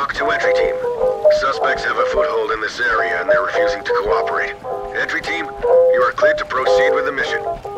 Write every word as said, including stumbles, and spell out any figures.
Talk to entry team. Suspects have a foothold in this area and they're refusing to cooperate. Entry team, you are cleared to proceed with the mission.